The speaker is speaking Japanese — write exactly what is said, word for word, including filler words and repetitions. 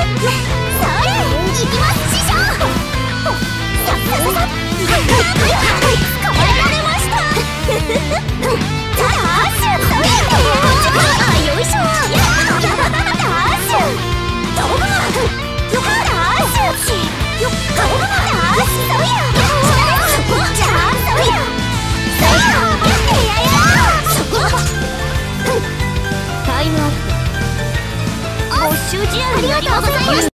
タイムアップ。ご主人ありがとうございます。